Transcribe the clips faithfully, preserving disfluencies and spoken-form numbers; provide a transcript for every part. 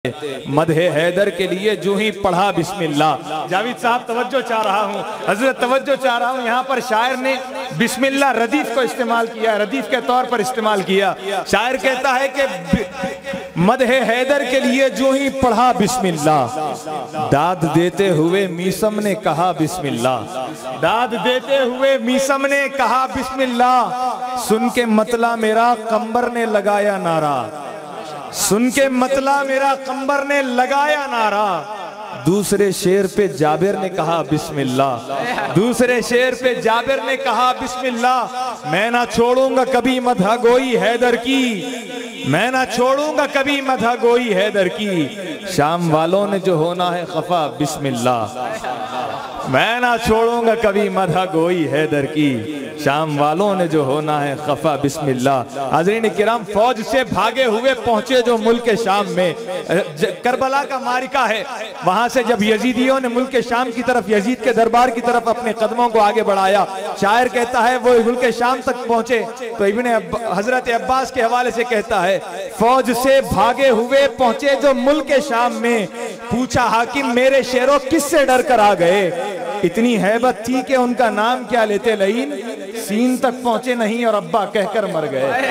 मदहे हैदर के लिए जो ही पढ़ा बिस्मिल्लाह। जावेद साहब तवज्जो चाह रहा हूँ, हजरत तवज्जो चाह रहा हूँ। यहाँ पर शायर ने बिस्मिल्लाह रदीफ को इस्तेमाल किया, रदीफ के तौर पर इस्तेमाल किया। शायर कहता है कि मदहे हैदर के लिए जो ही पढ़ा बिस्मिल्लाह, दाद देते हुए मीसम ने कहा बिस्मिल्लाह, दाद देते हुए मीसम ने कहा बिस्मिल्लाह। सुन के मतला मेरा कंबर ने लगाया नारा, सुन के मतला मेरा कंबर ने लगाया नारा। दूसरे शेर पे जाबिर ने कहा बिस्मिल्लाह, दूसरे शेर पे जाबिर ने कहा बिस्मिल्लाह। मैं ना छोड़ूंगा कभी मधा गोई हैदर की, मैं ना छोड़ूंगा कभी मधा गोई हैदर की। शाम वालों ने जो होना है खफा बिस्मिल्लाह, मैं ना छोड़ूंगा कभी मधा गोई हैदर की। शाम वालों ने जो होना है खफा बिस्मिल्लाह। हाज़रीन किराम, फौज से भागे हुए पहुंचे जो मुल्क शाम में, करबला का मारिका है, वहां से जब यजीदियों ने मुल्क शाम की तरफ, यजीद के दरबार की तरफ अपने कदमों को आगे बढ़ाया, शायर कहता है वो मुल्क शाम तक पहुंचे तो इब्ने हजरत अब्बास के हवाले से कहता है, फौज से भागे हुए पहुंचे जो मुल्क शाम में, पूछा हाकिम मेरे शेरों किससे डर कर आ गए। इतनी हैबत थी कि उनका नाम क्या लेते लईन, सीन तक पहुंचे नहीं और अब्बा कहकर मर गए।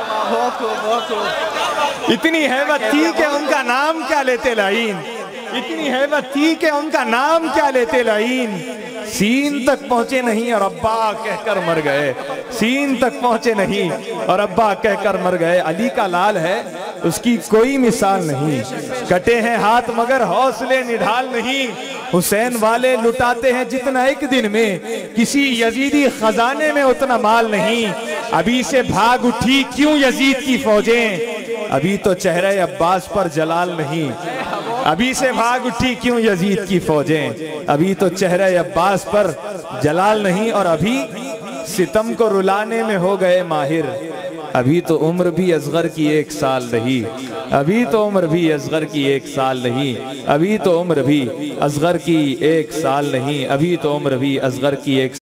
इतनी हैबत थी कि उनका नाम क्या लेते लईन, इतनी हैबत थी कि उनका नाम क्या लेते लईन। सीन तक पहुंचे नहीं और अब्बा कहकर मर गए, सीन तक पहुंचे नहीं और अब्बा कहकर मर गए। अली का लाल है, उसकी कोई मिसाल नहीं, कटे हैं हाथ मगर हौसले निढाल नहीं। हुसैन वाले लुटाते हैं जितना एक दिन में, किसी यजीदी खजाने में उतना माल नहीं। अभी से भाग उठी क्यों यजीद की फौजें, अभी तो चेहरे अब्बास पर जलाल नहीं। अभी से भाग उठी क्यों यजीद की फौजें, अभी तो चेहरे अब्बास पर जलाल नहीं। और अभी सितम को रुलाने में हो गए माहिर, अभी तो उम्र भी असगर की एक साल नहीं, अभी तो उम्र भी असगर की एक साल नहीं, अभी तो उम्र भी असगर की एक साल नहीं, अभी तो उम्र भी असगर की एक